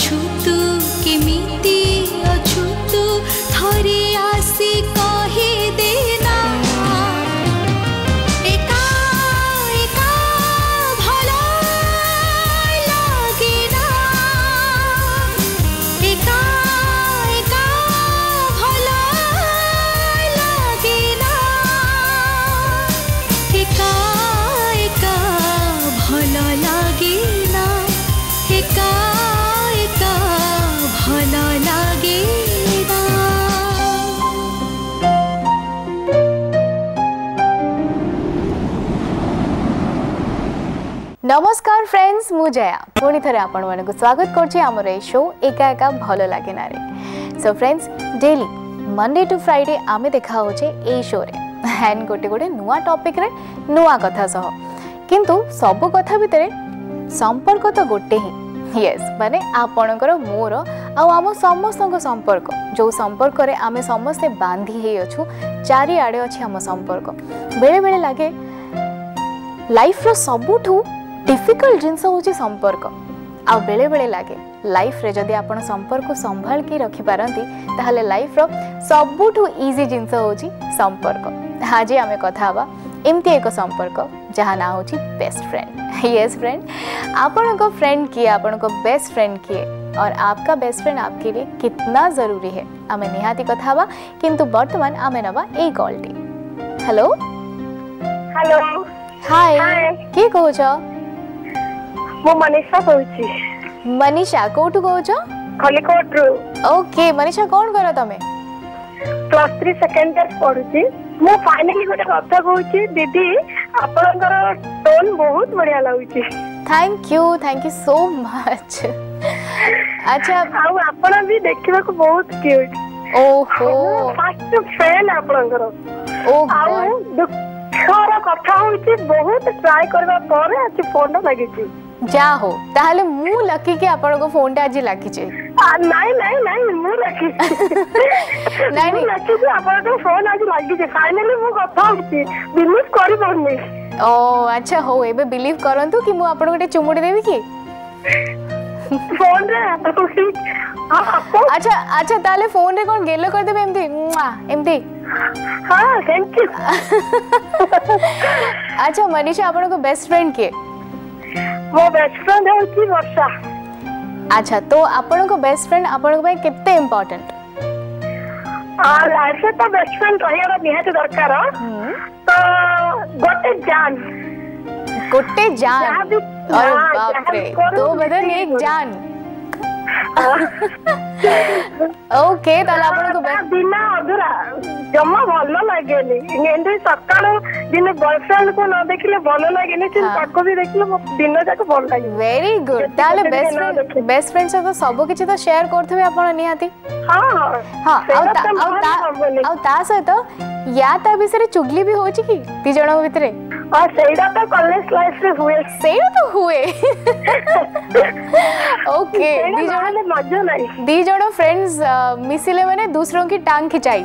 अछु तू केमिति अछु तू थरे आसी कहि देना एका एका भलो लागे ना एका एका भलो लागे ना एका एका भलो लागे ना एका एका भलो लागे ना। नमस्कार फ्रेंड्स मु जया पुणी थे आपण मानक स्वागत करछि हमर ए शो एका एका भलो लागे ना रे। So friends daily Monday to Friday आमे देखा होचे ए शो रे एंड गोटे गोटे नुआ टॉपिक रे नुआ कथा सह किंतु सब कथा भितरे संपर्क तो गोटे ही यस माने आपणकर मोर आउ आम समस्त संपर्क जो संपर्क रे आमे समस्ते बांधी हे अछु चारि आडे अछि हम संपर्क बेले बेले लागे लाइफ रो सबुठू डिफिकल्ट जिनस होची संपर्क आ बेले बेले लागे लाइफ रे जदि आपण संपर्क संभाल के रखि पारंती ताहले लाइफ रो सबुठू इजी जिनस होची संपर्क। आज आमे कथा हवा एमती एक संपर्क जहाँ ना होची बेस्ट फ्रेंड। यस फ्रेंड आपण को फ्रेंड किए आपण को बेस्ट फ्रेंड किए और आपका बेस्ट फ्रेंड आपके लिए कितना जरूरी है आमे निहाती कथा हवा किंतु वर्तमान आमे नवा ए कॉलटी। हेलो हेलो हाय हाय के कहूछ मो मनीषा कहूची मनीषा कोठु कहूछ खलिकोट रु ओके मनीषा कौन करो तमे +3 सेकंड इयर पढुची मो फाइनली गोटे कथा कहूची दीदी आपनकर टोन बहुत बढ़िया लागुची थैंक यू सो मच। अच्छा आउ आपण भी देखिबा को बहुत क्यूट ओहो फर्स्ट फैन आपनकर ओ आउ दुखर कथा होची बहुत ट्राई करबा परे आज फोन लागिची जा हो ताहले मु लकी के आपण को फोन टा आज लागी छे नहीं नहीं नहीं मु लकी नहीं नहीं लकी के आपण को फोन आज लागी छे फाइनली मु कथा होची बिलीव करि पड़नी ओ अच्छा हो एबे बिलीव करंतु कि मु आपण गोटे चुमुडी देबी की फोन रे अच्छा अच्छा ताले फोन रे कोन गेलो कर देबे एमती एमती हां थैंक यू अच्छा मनीषा आपण को बेस्ट फ्रेंड के मो बेस्ट फ्रेंड है वर्षा। अच्छा तो आपण को बेस्ट फ्रेंड आपण को भाई कितने इंपोर्टेंट लाइफ में तो बेस्ट फ्रेंड रहियार निहाती दरकार तो गोटे जान अरे बाप रे दो बदन एक जान ओके ताले आपण को बिना अधूरा जम्मा भलो लागेनी एंड सकाळ दिन बॉयफ्रेंड को न देखिले भलो लागेनी सिर्फ ताको भी देखिले दिन जाक भलो लागे वेरी गुड ताले बेस्ट फ्रेंड से तो सब किछि तो शेयर करथबे आपण निहाती हां हां आ ता सहित या ता विषय चुगली भी होची की ती जणो भितरे और सेडा तो कॉलेज लाइफ रे हुए सेडा तो हुए ओके दी जणो मजा नहीं दी जणो फ्रेंड्स मिसिले माने दूसरों की टांग खिंचाई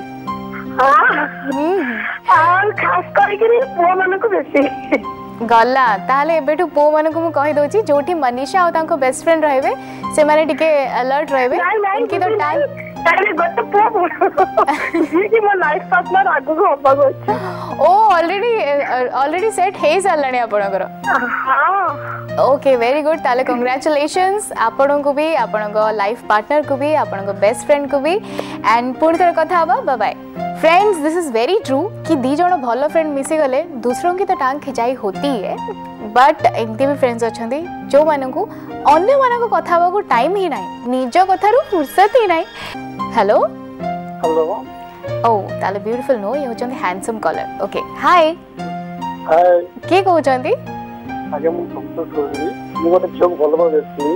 हां खास करके पुआ मन को बेसी गला ताले एबेठु पो मन को मु कहि दोची जोठी मनीषा और तांको बेस्ट फ्रेंड रहबे से माने टिके अलर्ट रहबे इनकी तो टाइम ताले गत पो जी मो लाइफ पार्टनर आगु को होबा गछ ओ ऑलरेडी सेट हे सालणी आपनकर हां ओके वेरी गुड ताले कांग्रेचुलेशंस आपन को भी आपन को लाइफ पार्टनर को भी आपन को बेस्ट फ्रेंड को भी एंड पूर्ण तरह कथा हबा bye bye friends this is very true कि दी जण भलो फ्रेंड मिसी गले दूसरों की तो टांग खिंचाई होती है बट एमती भी फ्रेंड्स अच्छे जो मानू अन्य मान कथा को टाइम ही नहीं निज कथार फुर्सत ही नहीं। हेलो हेलो ओ ताले ब्यूटीफुल नो ये होचंदी handsome colour okay hi hi के कहउचंदी आगे मु संतोष कोरी मु गोटे जॉब भलो देसी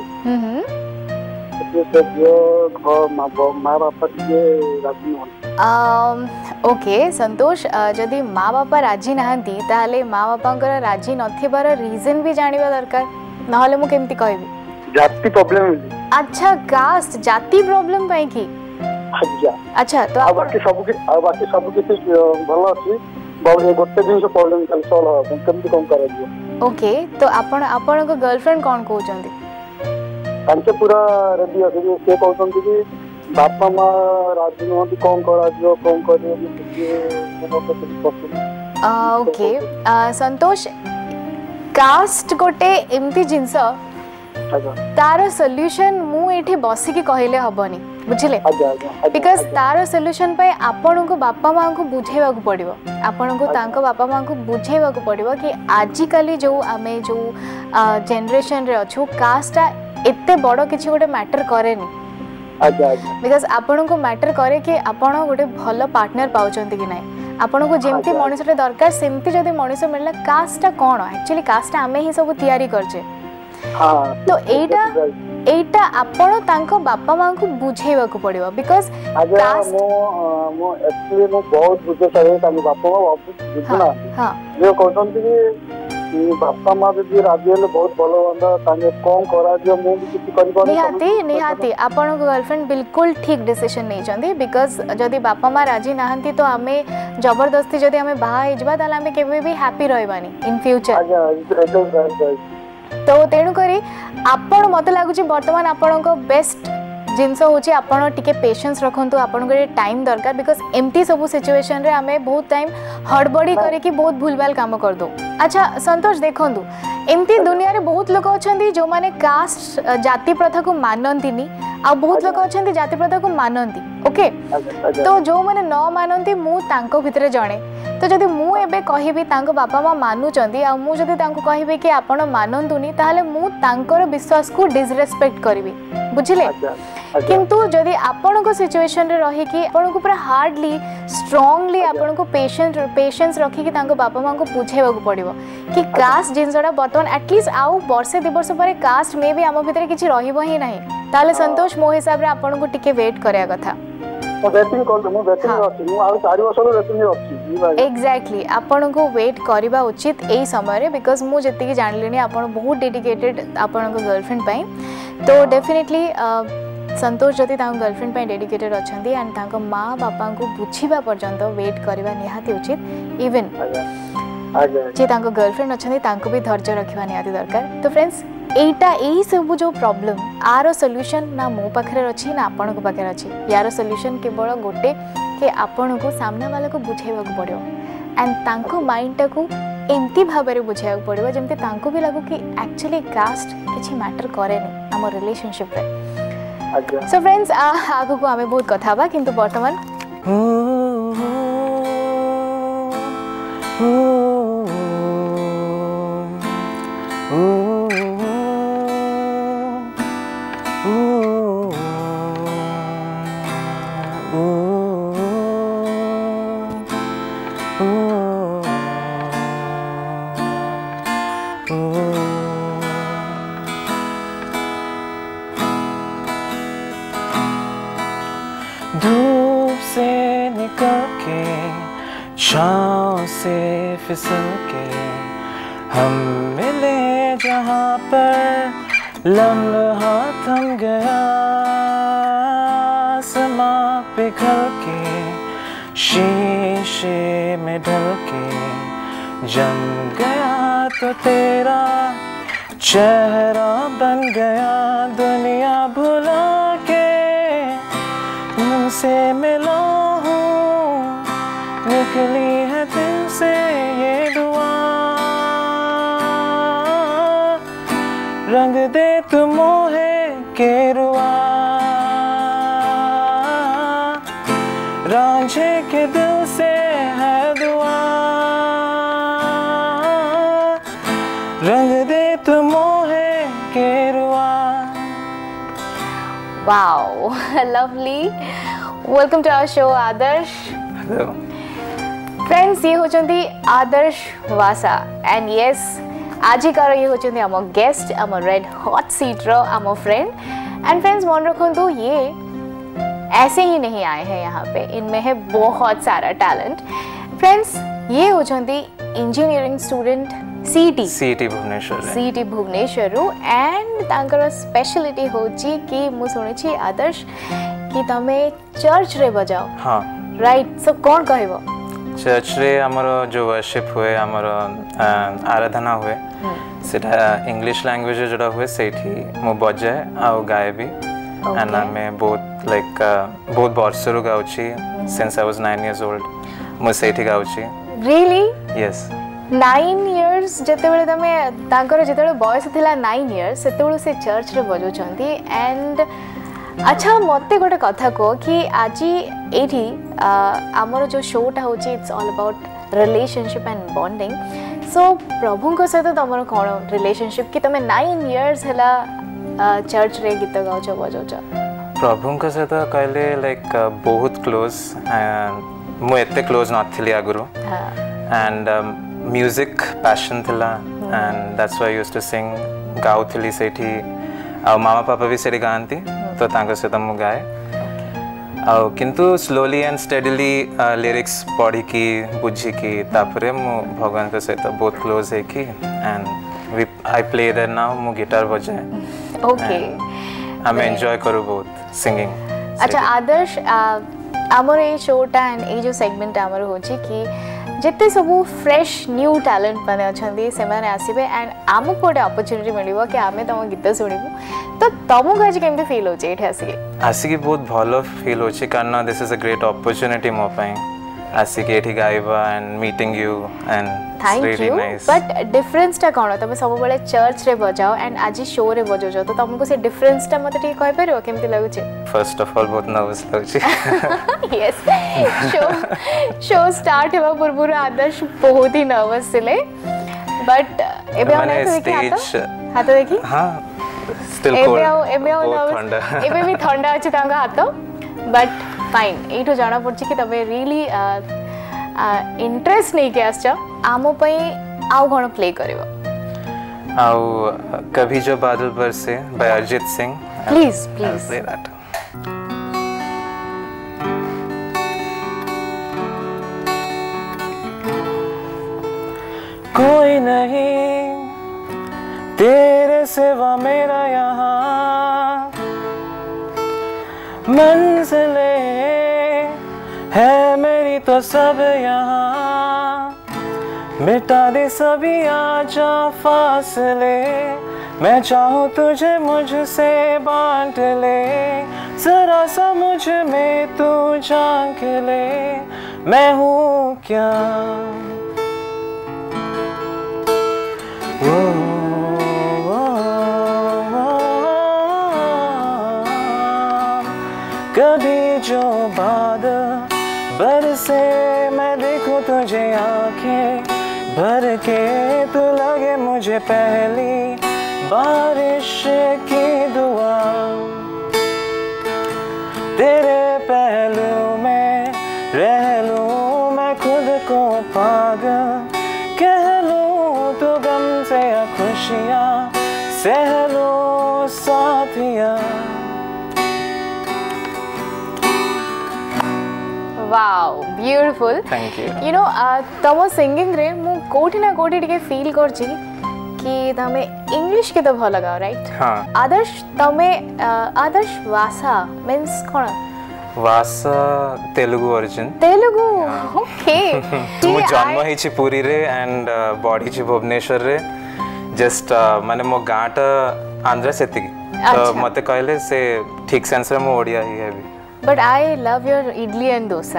माँ बापा राजी ओके संतोष जदि माँ बापा राजी नहांती ताहले माँ बापा राजी नथिबार रीजन भी जानिबा दरकार नहले मु केमती कहबी जाति प्रॉब्लम अच्छा कास्ट जाति प्रॉब्लम पई की अच्छा तो बाकी सब किसी भलो अछि गोटे दिन से प्रॉब्लम चल सॉल्व हो केमती कम कर दियो ओके तो आपण को गर्लफ्रेंड कौन कहउचंदी तांके पूरा रेडी अछि से कहउछन कि बापा माँ राजी नहति कौन करा दियो कौन करियो ओके संतोष कास्ट गोटे एमती जिंस तार सॉल्यूशन मु एठी बसिकी कहले हबनी बुझिले बिकॉज़ तार सॉल्यूशन पे आपन को बापा माँ को बुझेवा को पड़िबो आपन को तांको बापा माँ को बुझेवा को पड़िबो कि आजि काली जो आमे जो जनरेशन रे अछु कास्टा एते बड़ किछि गोटे मैटर करेनी बिकॉज़ आपन को मैटर करे कि आपन गोटे भलो पार्टनर पाउचंती कि नाही आपन को जेमती मनुष्य दरकार सेमती जदि मनुष्य मिलला कास्टा कोन एक्चुअली कास्टा आमे ही सब तैयारी करछे तो एटा आपण तांको बापा मां को बुझेवा को पड़िबो बिकॉज़ कास्ट मो एक्चुअली मो बहुत बुझे सरे तांको बापा मां वापस बुझना हां जो कहतंती कि बापा मां भी राजी हेले बहुत भलो होंदा तांगे कोन करा दियो मो भी किछि करि पानी निहाती आपण को गर्लफ्रेंड बिल्कुल ठीक डिसीजन नै चंदी बिकॉज़ जदी बापा मां राजी नाहंती तो हमें जबरदस्ती जदी हमें बाहा हेजबा ताला हमें केबे भी हैप्पी रहबानी इन फ्यूचर तो तेणु करी आपण मत लागुची वर्तमान आपण को बेस्ट जिनस होची आपण टिके पेशेंस रखंतु आपण को टाइम दरकार बिकॉज़ एम्प्टी सब सिचुएशन रे हमें बहुत टाइम हड़बड़ी करे कि बहुत भूलभाल काम कर दो अच्छा संतोष देखंतु एम्प्टी दुनिया रे बहुत लोग अछंती जो माने कास्ट जाति प्रथा को मानंतीनी आ बहुत लोग अछंती जाति प्रथा को मानंती ओके तो जो माने न मानंती मु तांको भितरे जणे तो जदि मु एबे कहिबी तांको बापा मां मानु चंदी आ मु जदि तांको कहिबे कि आपण मानंतुनी ताले मु तांकर विश्वास को डिसरेस्पेक्ट करबी बुझिले किंतु जदि आपण को सिचुएशन रे रही कि आपण को पूरा हार्डली स्ट्रांगली आपण को पेशेंस रखी कि तांको बापा मां को बुझेबा को पड़िबो कि कास्ट जिनसडा बर्तमान एटलीस्ट आउ वर्षे 2 वर्ष परे कास्ट मे भी आम भितर किछि रहिबो ही नाही ताले संतोष मो हिसाब रे आपण को टिके वेट करया कथा एग्जैक्टली आपण को वेट करबा उचित एई समय रे बिकॉज़ मु जति जान लेनी आपण बहुत डेडिकेटेड आपण को गर्लफ्रेंड पई तो डेफिनेटली संतोष जति तांको गर्लफ्रेंड पई डेडिकेटेड अछंती एंड तांको मां बापा को बुझिबा पर्यंत वेट करबा निहाती उचित इवन जे तांको गर्लफ्रेंड अछंती तांको भी धैर्य रखिबा निहाती दरकार तो फ्रेंड्स एटा एई सब जो प्रॉब्लम आरो सॉल्यूशन ना मो पाखरे अछि ना आपण को पाखरे अछि यार सॉल्यूशन केवल गोटे के आपण को सामने वाला को बुझेबा को पड़ियो एंड तांको माइंड टा को एंती भाबरे बुझेबा को पड़ियो जेमते तांको भी लागो कि एक्चुअली कास्ट किछि मैटर करेनी हम रिलेशनशिप रे सो फ्रेंड्स आगो को हमें बहुत कथा बा किंतु वर्तमान धूप से निकल के छाँव से फिसल के हम मिले जहाँ पर लम्हा थम गया आसमां पिघल के शीशे में ढल के जम गया तो तेरा चेहरा बन गया दुनिया भुला के मुझसे मिला हूँ निकली है दिल से ये दुआ रंग दे तू मोहे के रुआ रांझे के दिल से है दुआ रंग दे तू मोहे के रुआ Wow, lovely. Welcome to our show, Adarsh. Hello. Friends, ये होचंदी आदर्श वासा and yes, आज ही कर ये होचंदी आमो guest, Amo red hot seat row Amo friend and friends मन रखो तो ये ऐसे ही नहीं आए हैं यहाँ पे इनमें है बहुत सारा टैलेंट फ्रेंड्स ये होचंदी engineering student CET Bhubaneswar and तांकर स्पेशलिटी होची कि मु सुनिछि आदर्श कि तमे चर्च रे बजाओ हां राइट सो कोन कहबो चर्च रे हमर जो वर्शिप हुए हमर आराधना हुए सेटा इंग्लिश लैंग्वेज जोड़ा हुए सेठी मु बजाए आ गाए भी एंड मैं बहुत लाइक बहुत वर्षरु गाउची since I was 9 years old मु सेठी गाउची रियली यस 9 years जेतेबेले तमे तांकर जेतेबेले बयस थिला 9 years सेतेबेले से चर्च रे बजौचंती एंड अच्छा मते गोटे कथा को कि आज एठी हमर जो शोटा होची it's all about relationship and bonding so Prabhu को सहित तमर कोन रिलेशनशिप कि तमे 9 years हला चर्च रे गीत गाउछ बजौछ प्रभु को सहित कहले लाइक बहुत क्लोज मु एते क्लोज नथिली आगुरु एंड म्यूजिक पैशन थिला and that's why I used to sing गाउथली सेठी आ मामा पापा भी सेठी गांती तो तांको सहित मु गाए आ किंतु स्लोली एंड स्टेडीली लिरिक्स पढ़ी की बुझी की तापरे मु भगवान के सहित बहुत क्लोज है की and I play there now मु गिटार बजाए ओके आई एंजॉय करू बहुत सिंगिंग अच्छा आदर्श आमर ए शोटा एंड ए जो सेगमेंट आमर होची कि जिते सब फ्रेश न्यू टैलेंट माने अछंदी से माने आसीबे एंड आमको गोटे अपॉर्चुनिटी मिलिबो कि आमे तम गीत सुनिबो तो तमको आज केमते फील होचे एठी आसी बहुत भलो फील होची कारण this is a great opportunity मो पई आसी के एठी गाइबा and meeting you and thank really you nice but difference टा कोन तमे सब बेले चर्च रे बजाओ एंड आज शो रे बजाओ तो तुमको से डिफरेंस टा मते ठीक कहि परियो केमते लागुचे फर्स्ट ऑफ ऑल बहुत नर्वस लागुची यस शो स्टार्ट हेबा पूर्व आदर्श बहुत ही नर्वस सिले बट एबे आने तो देखि हाथ देखि हां स्टिल कोल्ड एबे भी ठंडा अछि तांगा हाथ बट फाइन एठो जाना पड़छि कि तबे रियली इंटरेस्ट नहीं के आछा आमो पई आउ कोन प्ले करबो आउ कभी जो बादल बरसे by Arijit Singh please please play that कोई नहीं तेरे सिवा मेरा यहाँ मंजिले है मेरी तो सब यहाँ मिटा दे सभी आजा फासले मैं चाहूँ तुझे मुझसे बांट ले जरा सा मुझ में तू झांक ले मैं हूँ क्या कभी जो बादल बरसे मैं देखूं तुझे आंखें भर के तू लगे मुझे पहली बारिश की दुआ तेरे पहलू में रह लूं मैं खुद को पागल कह लूं तो गम से या खुशियाँ सह लूं साथिया wow beautiful thank you you know तम सिंगिंग रे मु कोठी ना कोठी टिके फील करछि कि तमे इंग्लिश के तो भल गाओ राइट हां आदर्श तमे आदर्श भाषा मींस कोन भाषा तेलुगु ओरिजिन तेलुगु ओके मु जन्म हिची पुरी रे एंड बॉडी ची भुवनेश्वर रे जस्ट माने मो गाटा आंध्र सेति तो मते कहले से ठीक सेंस रे मो ओडिया ही है भी but I love your idli and dosa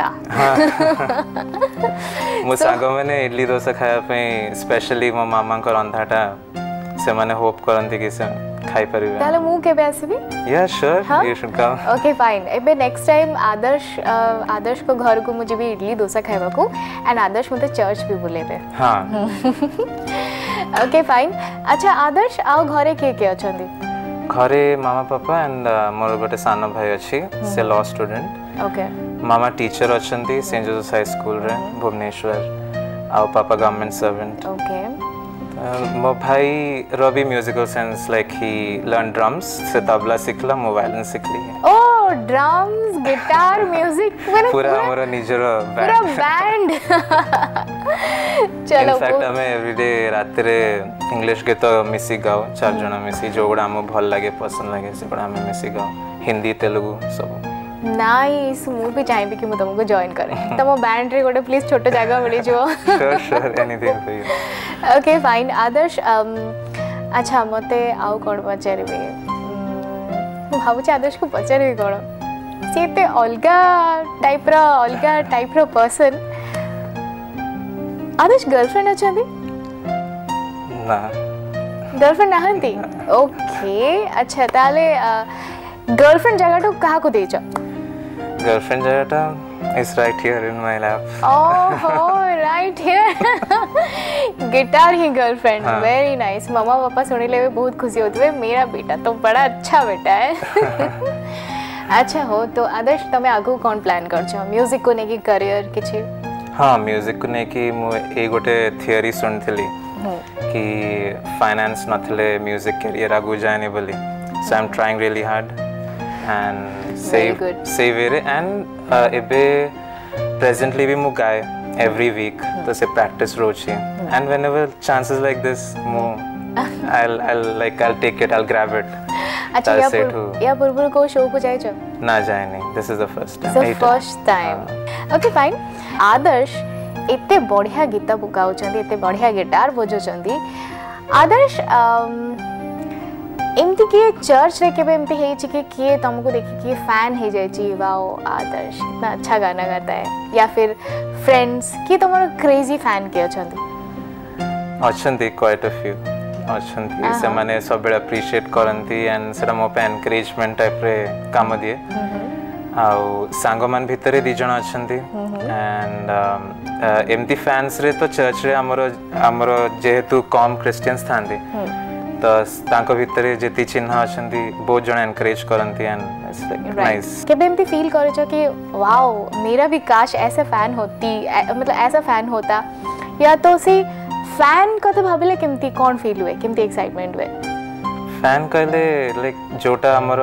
मो सागो माने इडली डोसा खाया पे स्पेशली मो मामा को रंधाटा से माने होप करंती कि से खाई परिबे ताले मु केबे आसीबी yeah sure you should come okay fine एबे नेक्स्ट टाइम आदर्श को घर को मुझे भी इडली डोसा खाइबा को एंड आदर्श मते चर्च भी बुलेबे हां ओके फाइन अच्छा आदर्श आओ घरे के अछंदी घरे मामा पापा एंड मोर गोटे सान भाई अच्छी से लॉ स्टूडेंट ओके मामा टीचर अच्छी सेंट जोसेफ हाई स्कूल रे भुवनेश्वर आ पापा गवर्नमेंट सर्वेंट ओके मो भाई Ravi musical sense like he learn drums से तबला सिखला मो वायलिन सिखली ओ ड्रम्स गिटार म्यूजिक पूरा हमर निजर पूरा बैंड चलो इनफैक्ट हमें एवरीडे रात रे इंग्लिश गीत मिसी गाओ चार जना मिसी जोगुड़ा हम भल लागे पसंद लागे से बड़ा हमें मिसी गाओ हिंदी तेलुगु सब नाइस मु भी चाहिए कि मु तुमको जॉइन करे तमो बैंड रे गोटे प्लीज छोटो जगह मिली जो sure anything for you okay fine Adarsh अच्छा मते आउ कौन पचारे भावुँ आदर्श को पचारे कौन सी एते अलगा टाइप रो पर्सन आदर्श गर्लफ्रेंड अच्छा ना गर्लफ्रेंड नहांती ओके अच्छा ताले गर्लफ्रेंड जगह तो कहाँ को देचो गर्लफ्रेंड जगह is right here in my lap oh right here guitar ही गर्लफ्रेंड वेरी नाइस मामा पापा सुनिले भी बहुत खुशी होते मेरा बेटा तो बड़ा अच्छा बेटा है अच्छा हो तो आदर्श तमे आगु कौन प्लान करछो म्यूजिक को नेकी करियर किछि हाँ म्यूजिक को नेकी मु ए गोटे थियरी सुनथिली कि फाइनेंस नथले म्यूजिक करियर आगु जाने बोली so I am trying really hard and सेव वेरे एंड एबे प्रेजेंटली भी मु गाए एवरी वीक तो से प्रैक्टिस रोची and whenever chances like this मु I'll take it, I'll grab it. अच्छा या पूर्व को शो को जाए ना जाए नहीं this is the first time. So first time. Okay fine. आदर्श इतने बढ़िया गीत गाउ चंदी इतने बढ़िया गिटार बजो चंदी आदर्श एमती के चर्च रे केबे एमती हेई छि कि तुमको देखि कि फैन हे जाय छि वाओ आदर्श इतना अच्छा गाना गाता है या फिर फ्रेंड्स कि तुमरो क्रेजी फैन के अछंती क्वाइट अ फ्यू अछंती से माने सब बेला अप्रिशिएट करंती एंड सेटा मो पे एनकरेजमेंट टाइप रे काम दिए आउ सांगमान भितरे दी जण अछंती एंड एमती फैंस रे तो चर्च रे हमरो जेहेतु कम क्रिश्चियंस थांदी तो तांको भितरे जेती चिन्ह अछंती बहुत जण एनकरेज करंती एंड इट्स लाइक नाइस केबे एमती फील करे छ कि वाओ मेरा भी काश ऐसे फैन होती मतलब ऐसा फैन होता या तो सी फैन कते भाबिले केमती कोन फील हुए केमती एक्साइटमेंट हुए फैन कहले लाइक जोटा हमर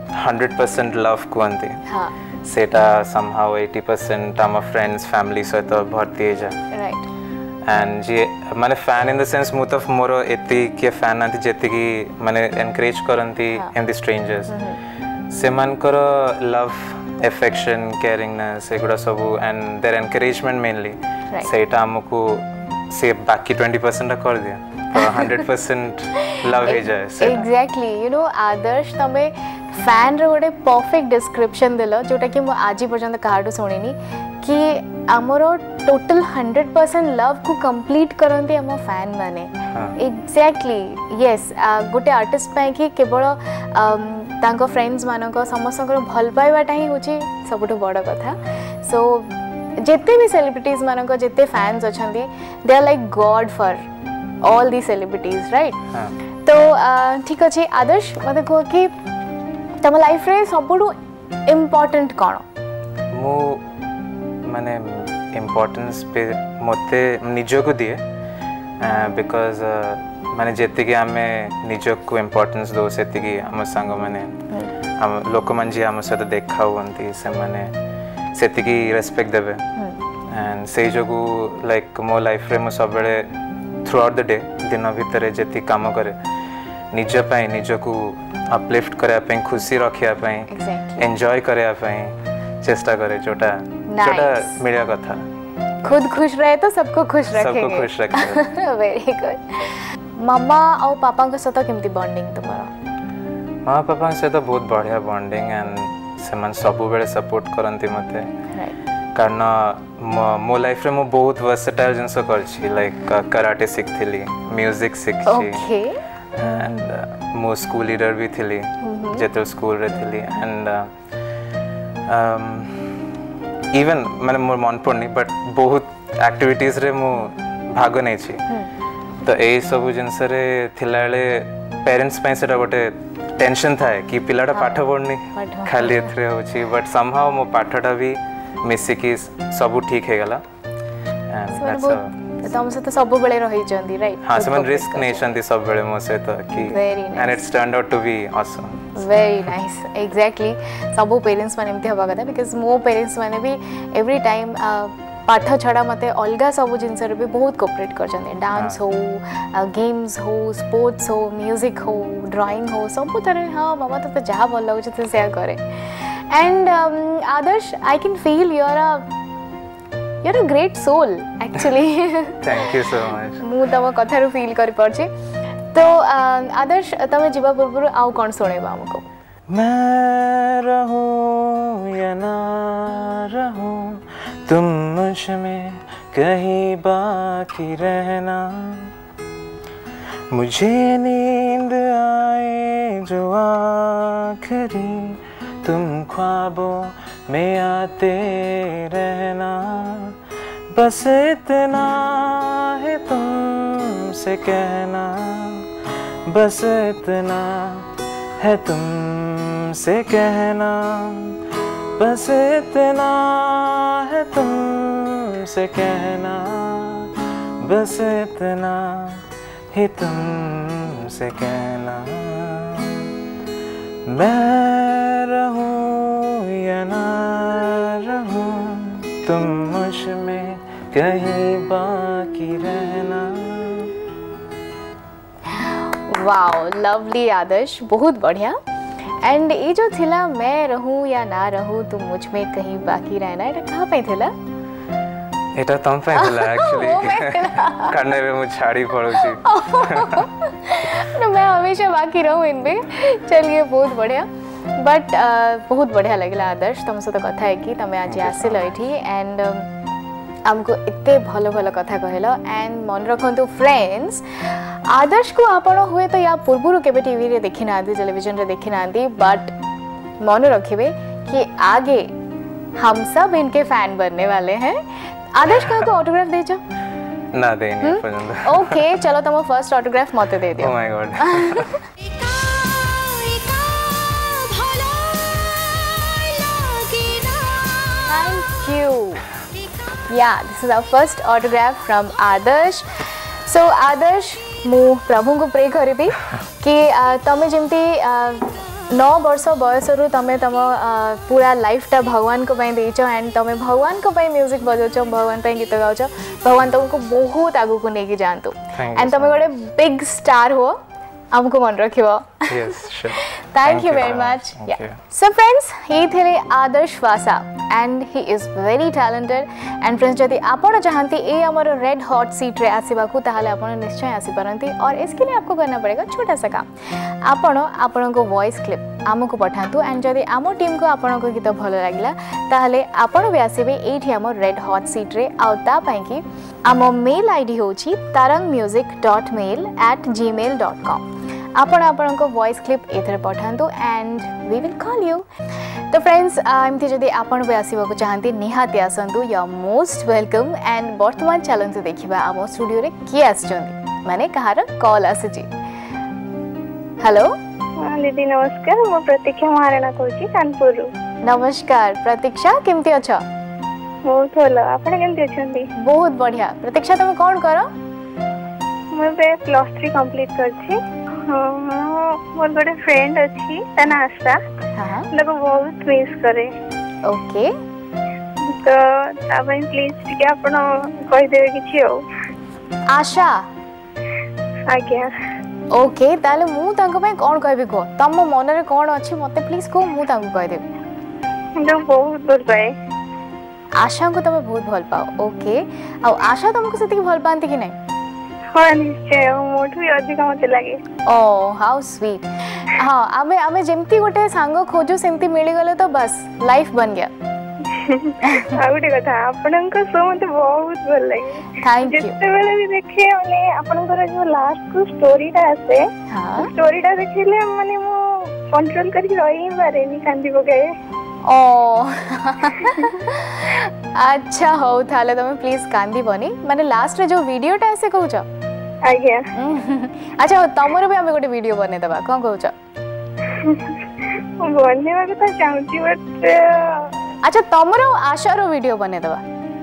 100% लव कोंती हां सेटा समहाउ 80% हम फ्रेंड्स फैमिली सहित भर्ती जा राइट एंड जे माने फैन इन द सेंस मु तो मोर एती के फैन नाती जेती की माने एनकरेज करंती इन द स्ट्रेंजर्स से मानकर लव एफेक्शन केयरिंगनेस एगुडा सब एंड देयर एनकरेजमेंट मेनली सेटा हमको से बाकी 20% कर दिया तो 100% लव हे जाए एग्जैक्टली यू नो आदर्श तमे फैन रे गोटे परफेक्ट डिस्क्रिप्शन देलो जोटा कि मु आज पर्यंत काहाडू सुनिनी कि हमरो टोटल 100% लव को कंप्लीट करंती हम फैन माने एग्जैक्टली यस गोटे आर्टिस्ट पय कि केवल तांको फ्रेंड्स मानको समस्त भल पाइबाटा ही होची सबटो बड़ कथा सो जिते भी सेलिब्रिटीज मानको जिते फैंस अछंती they are like God for all the celebrities right तो ठीक अछि आदर्श मते को कि तम लाइफ रे सबटो इम्पोर्टेंट कोन मो माने इम्पोर्टेंस पे मते निजो को दिए बिकॉज़ माने जेते कि हमें निजो को इम्पोर्टेंस दो सेति कि हम संग माने हम लोक मन जी हम सहित देखा हुंती से माने सेति की रेस्पेक्ट देबे एंड से जोगु लाइक मो लाइफ रे मो सब बेले थ्रू आउट द डे दिन भितर जेति काम करे निज पई निज को अपलिफ्ट करे पई खुशी रखिया पई एंजॉय करे पई चेष्टा करे जोटा मिलिया कथा खुद खुश रहे तो सबको खुश रखेंगे सबको खुश रखेंगे वेरी गुड मामा और पापा के साथ केमती बॉन्डिंग तुम्हारा मामा पापा के साथ बहुत बढ़िया बॉन्डिंग एंड सेमन सब बेले सपोर्ट करंती मते कारण मो लाइफ रे मो बहुत वर्सेटाइल जिंस करछि लाइक कराटे सिखथिली म्यूजिक सिखछि ओके एंड मो स्कूल लीडर भी थिली जेतो स्कूल रे थिली एंड इवन माने मोर मन पड़नी बट बहुत एक्टिविटीज रे मो भाग नै छी तो ए सब जिंस रे थिलाले पेरेंट्स पे सेटा गोटे टेंशन थाए कि पिलाटा पाठ पढ़नी खाली एथरे होची बट समहाउ मो पाठटा भी मिसी की सब ठीक हे गला एंड दैट्स तम से तो सब बेले रही चंदी राइट हां समन रिस्क नै चंदी सब बेले मो से तो कि and it's turned out to be awesome very nice exactly सब पेरेंट्स माने एमती हबा कथा बिकॉज़ मो पेरेंट्स माने भी एवरी टाइम पाठ छड़ा मते अलगा सब जिनस रे भी बहुत कोऑपरेट कर चंदे डांस हो गेम्स हो स्पोर्ट्स हो म्यूजिक हो ड्राइंग हो सब तरह हां मामा तो जहा भल लागो छ तो शेयर करे and Adarsh I can feel you are a great soul actually thank you so much मु तम कथा रो फील कर परछे तो आदर्श तमे जीवा पूर्व आउ कौन सुनेबा हमको? मैं रहूं या ना रहूं, तुम मुझ में कहीं बाकी रहना। मुझे नींद आए जो आखिरी, तुम ख्वाबों में आते रहना। बस इतना है तुमसे कहना, बस इतना है तुमसे कहना, बस इतना है तुमसे कहना, बस इतना ही तुमसे कहना। मैं रहूं या ना रहूं, तुम मुझ में कहीं बाकी रहना। वाओ, लवली आदर्श, बहुत बढ़िया। एंड ये जो थिला मैं रहूं या ना रहूं तुम मुझ में कहीं बाकी रहना, एटा कहाँ पे थिला? एटा तम पे थिला एक्चुअली करने में मुझे छाड़ी पड़ो छी। मैं हमेशा बाकी रहूं इनमें। चलिए, बहुत बढ़िया। बट बहुत बढ़िया लगला आदर्श, तुम सहित कथा है कि तमे आज आसिल एठी एंड हमको इतने भलो भलो कथा कहलो। एंड मन रखु फ्रेंड्स, आदर्श को आपण हुए तो या पूर्व केबे टीवी रे देखि ना, टेलीविजन रे देखि ना, बट मन रखिबे कि आगे हम सब इनके फैन बनने वाले हैं। आदर्श को ऑटोग्राफ दे जा ना देनी पर्यंत। ओके, चलो तुम फर्स्ट ऑटोग्राफ मते दे दियो। Oh my God. Thank you. Yeah, this is our first autograph from Adarsh. So Adarsh, मु प्रभु को प्रे करिबी कि तमे जेमती 9 वर्ष बयस रु तमे तम पूरा लाइफटा भगवान को पई देइछो एंड तमे भगवान को पई म्यूजिक बजाउछो, भगवान पई गीत गाउछो, भगवान तुमको बहुत आगु को नेकी जानतो एंड तमे गोटे बिग स्टार हो, हमको मन रखिबो। Yes, sure. Thank you very much. Yeah. So friends, he थे आदर्श वासा and he is very talented. And friends, जदि आपण चाहती ए हमर रेड हॉट सीट रे आसीबा को ताहाले आपण निश्चय आसी परंती और इसके लिए आपको करना पड़ेगा छोटा सा काम। आपण को वॉइस क्लिप आमको पठांतु एंड जदि आमो टीम को आपण को गीत भलो लागिला ताहाले आपण भी आसीबे एठी हमर रेड हॉट सीट रे आ ता पई कि आमो मेल आईडी होची tarangmusic.mail@gmail.com। आपण को वॉइस क्लिप एथरे पठांतु and we will call you. तो फ्रेंड्स, एमती जदि आपण भी आसीबा को चाहती निहाती आसंतु, you are most welcome. And वर्तमान चलंतु देखिबा आमो स्टूडियो रे किए आछंती, माने कहार कॉल आसीची। हेलो दीदी नमस्कार, मो प्रतीक्षा महाराणा कहूची कानपुर रु। नमस्कार प्रतीक्षा, केमती अछ? बहुत भलो, आपण केमती अछंती? बहुत बढ़िया। प्रतीक्षा तुम कोन करो? मैं बे +3 कंप्लीट करछी। मोर गोटे फ्रेंड अछि तना आशा, हां लोग बहुत मिस करे। ओके, तो ताबई प्लीज टिके आपण कहि देबे किछि हो। आशा? आज्ञा। ओके, ताले मु तांको पय कोन कहबी को? तम मन रे कोन अछि मते प्लीज को, मु तांको कहि देबी। जो बहुत भल पाए। आशा को तमे बहुत भल पाओ। ओके, आ आशा तुमको सेति भल पांती कि नै? हाँ निश्चय, मोठू भी अधिक मते लागे। Oh how sweet. हाँ, आमे जेमती गोटे सांग खोजु सेमती मिली गले तो बस लाइफ बन गया। आ गोटे कथा, आपनका शो मते बहुत भल लागे। Thank you. जते बेले भी देखे माने आपनकर जो लास्ट को स्टोरीटा आसे, हां स्टोरीटा देखिले माने मो कंट्रोल करके रही पारेनी, कांदी पकाए। ओह अच्छा हो, थाले तमे प्लीज कांदी बनी, माने लास्ट रे जो वीडियोटा आसे कहूछ। आज्ञा। अच्छा, तमरो भी हमें गोटे वीडियो बने दबा, कोन कहूछ? बने वाला तो चाहूची बट अच्छा, तमरो आशारो वीडियो बने दबा।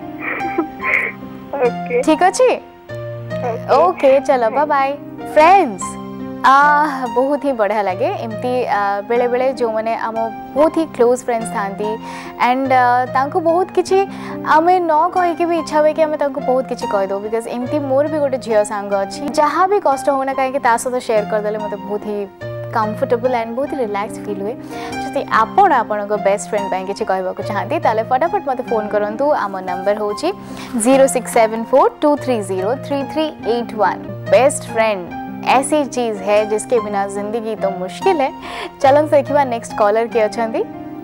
ओके ठीक अछि। ओके, चलो बाय बाय। फ्रेंड्स, बहुत ही बढ़िया लगे एमती बेले बेले जो मैंने आम बहुत ही क्लोज फ्रेंड्स थांती एंड तांको बहुत किछि आमे न कहि के भी इच्छा हुए कि आमे तांको बहुत किछि कहि दो, बिकॉज़ एमती मोर भी गोटे झियो सांग अछि जहाँ भी कष्ट होना कहीं ता सहित शेयर कर देले मते बहुत ही कंफर्टेबल एंड बहुत ही रिलैक्स फील हुए। जदि आपण को बेस्ट फ्रेंड ପାଇଁ କିଛି କହିବାକୁ ଚାହାନ୍ତି ତାले फटाफट मते फोन करंतु। आम नंबर होची 0674230338 बेस्ट फ्रेंड ऐसी चीज है जिसके बिना जिंदगी तो मुश्किल है। चलन देखिबा नेक्स्ट कॉलर के अछंती।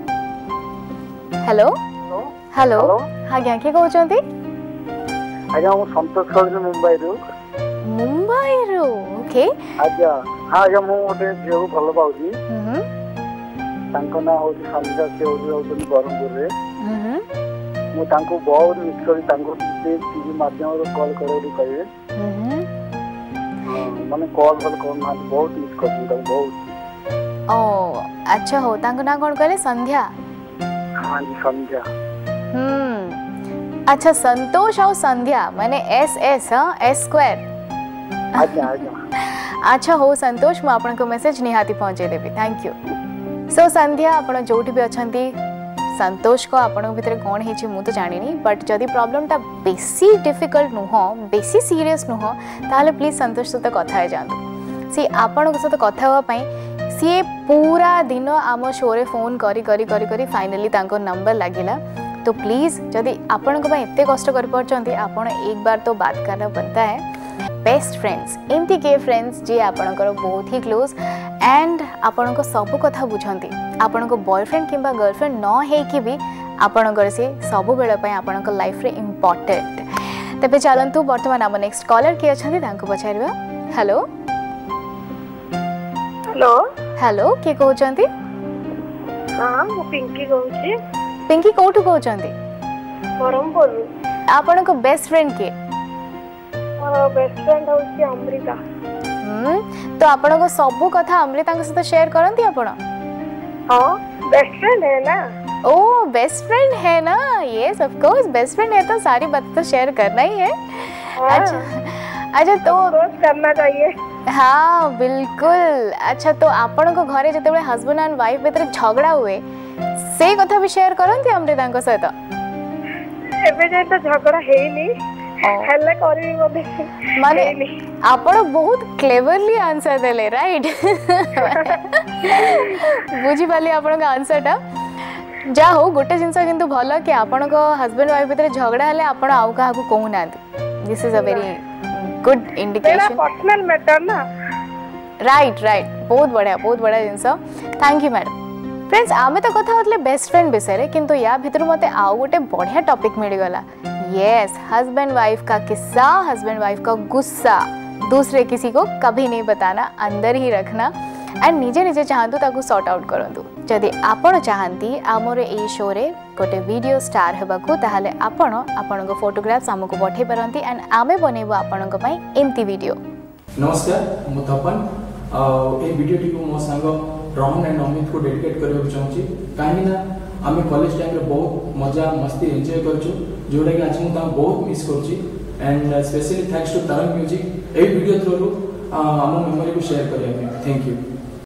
हेलो हेलो आज्ञा के कहउचंती? आज्ञा मु संतोष कहली मुंबई रो। मुंबई रो ओके। आज्ञा हां आज्ञा मु ओटे जेउ भलो पाउजी। तांको ना होती संध्या से होती बरहमपुर रे। मु तांको बहुत मिस करी तांको टीवी माध्यम रो कॉल करे कहिए। माने कॉल कर ना बहुत मिस करती तांको बहुत। ओ अच्छा हो तांको ना कोन कहले संध्या? हां जी संध्या। अच्छा संतोष और संध्या माने एस एस हां एस स्क्वायर। आज्ञा आज्ञा। अच्छा हो संतोष मु आपन को मैसेज निहाती पहुंचे देबी। Thank you. सो संध्या आपण जोठी भी अछंती संतोष को आपण भितर कोन हेची मु तो जानिनी बट जदी प्रॉब्लम टा बेसी डिफिकल्ट नु हो बेसी सीरियस नु हो ताले प्लीज संतोष सहित कथा हे जांतु। सी आपण को सहित कथा होवा पई सी पूरा दिन आम शो रे फोन करी करी करी करी फाइनली तांको नंबर लागिला। तो प्लीज जदी आपण को पई एते कष्ट कर परचंती आपण एक बार तो बात करना बनता है। बेस्ट फ्रेंड्स एमती के फ्रेंड्स जे आपणकर बहुत ही क्लोज एंड आपण को सब कथा बुझंती आपण को बॉयफ्रेंड किंबा गर्लफ्रेंड न हे कि भी आपणकर से सब बेले पय आपणकर लाइफ रे इंपोर्टेंट। तबे चलंतु वर्तमान हम नेक्स्ट कॉलर के अछंती तांको पछारिबा। हेलो हेलो हेलो के कहउचंती? हां मु पिंकी कहउची। पिंकी कोठु कहउचंती? बरहमपुर। आपण को बेस्ट फ्रेंड के? बेस्ट फ्रेंड होची अमृता। तो आपण को सब कथा अमृता के साथ शेयर करंती आपण? हां बेस्ट फ्रेंड है ना। ओ बेस्ट फ्रेंड है ना। Yes of course best friend है तो सारी बात तो शेयर करना ही है। अच्छा तो करना चाहिए। हाँ बिल्कुल। अच्छा तो आपण को घरे जते बळे हस्बैंड एंड वाइफ भीतर झगड़ा हुए से कथा भी शेयर करंती अमृता के साथ? एबे जे तो झगड़ा हेनी हेले करबी बोले माने आपण बहुत क्लेवरली आंसर देले राइट। बुझी पाली आपण का आंसर टा जा हो गोटे जिंस किंतु भलो कि आपण को हस्बैंड वाइफ भीतर झगड़ा हले आपण आउ का को कहू नांती। This is a very good indication. Personal matter ना राइट राइट बहुत बढ़िया जिंस। Thank you madam. फ्रेंड्स आमे तो कथा होतले बेस्ट फ्रेंड विषय रे किंतु या भीतर मते आउ गोटे बढ़िया टॉपिक मिल गला। यस हस्बैंड वाइफ का किस्सा हस्बैंड वाइफ का गुस्सा दूसरे किसी को कभी नहीं बताना अंदर ही रखना एंड निजे निजे चाहतु ताकू सॉर्ट आउट करंतु। जदि आपण चाहंती आमर ए शो रे गोटे वीडियो स्टार हेबाकू ताहाले आपण आपण को फोटोग्राफ्स हमको पठे परंती एंड आमे बनेबो आपण को पई एमती वीडियो। नमस्कार मु तपन ए वीडियो टी को मो संग रोहन एंड अमित को डेडिकेट करबा चाहूची काहे ना आमे कॉलेज टाइम रे बहुत मजा मस्ती एंजॉय करछु जोडा कि आज मु ता बहुत मिस करछि and specially thanks to Tarang music ए वीडियो थ्रू हम मेमोरी को शेयर करिया। Thank you.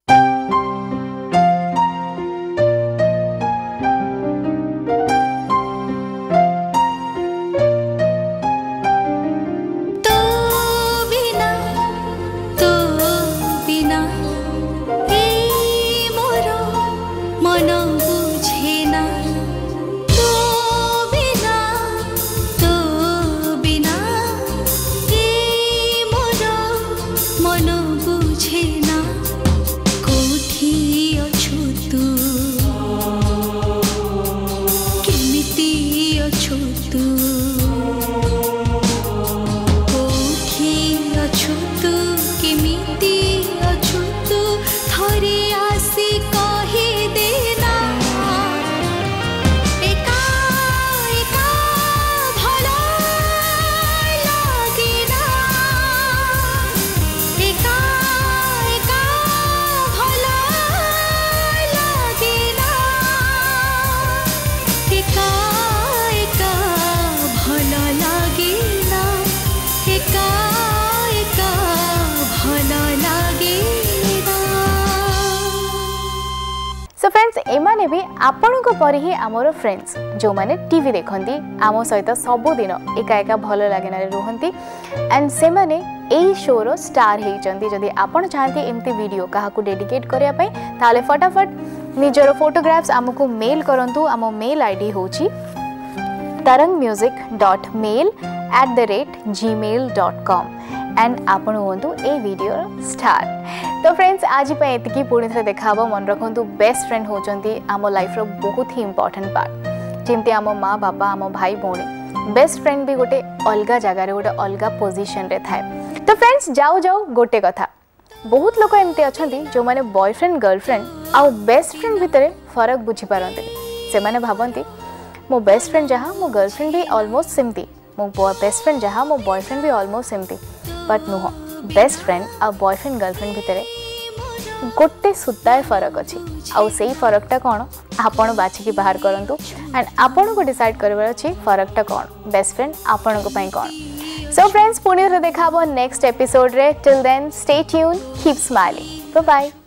एमाने भी आपण को परि ही आमर फ्रेंड्स जो माने टीवी देखंती आमो सहित सब दिन एका एका भलो लागेना रहंती एंड से माने एई शो रो स्टार हेई चंती। जदी आपण चाहती एमती वीडियो काहा को डेडिकेट करिया पई ताले फटाफट निजरो फोटोग्राफ्स आमको मेल करंतु। आमो मेल आईडी होची tarangmusic.mail@gmail.com एंड आपण हुंतु ए वीडियो स्टार। तो फ्रेंड्स आज ये पुणी थे देखा मन रखु बेस्ट फ्रेंड होचंती आम लाइफ रो बहुत ही इंपोर्टेंट पार्ट जेमती आम माँ बापा आम भाई भौणी बेस्ट फ्रेंड भी गोटे अलग जगार गोटे अलग पोजिशन रे थाए। तो फ्रेंड्स जाऊ जाऊ गोटे कथा बहुत लोक एमती अच्छा जो मैंने बॉयफ्रेंड गर्लफ्रेंड आउ बेस्ट फ्रेंड भितर फरक बुझी पारती से मैंने भावती मो बेस्ट फ्रेंड जहाँ मो गर्लफ्रेंड भी ऑलमोस्ट सेमती मो बेस्ट फ्रेंड जहाँ मो बॉयफ्रेंड भी ऑलमोस्ट सेमती बट नुह बेस्ट फ्रेंड आ बॉयफ्रेंड गर्लफ्रेंड भितर गोटे सुताए फरक अच्छी आउ से फरकटा कौन आपण बाछिकी बाहर करंतु एंड आपण को डिसाइड करबार अछि फरकटा कौन बेस्ट फ्रेंड आपण को पई कौन। सो फ्रेंड्स पुणी देखा नेक्स्ट एपिसोड रे till then stay tune keep smiling bye bye.